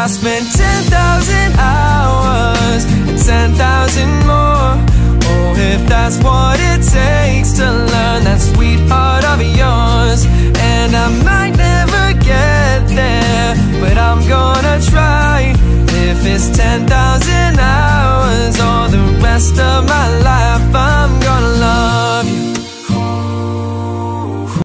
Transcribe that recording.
spent 10,000 hours and 10,000 more. Oh, if that's what it takes to learn that sweetheart of yours. And I might never get there, but I'm gonna try. If it's 10,000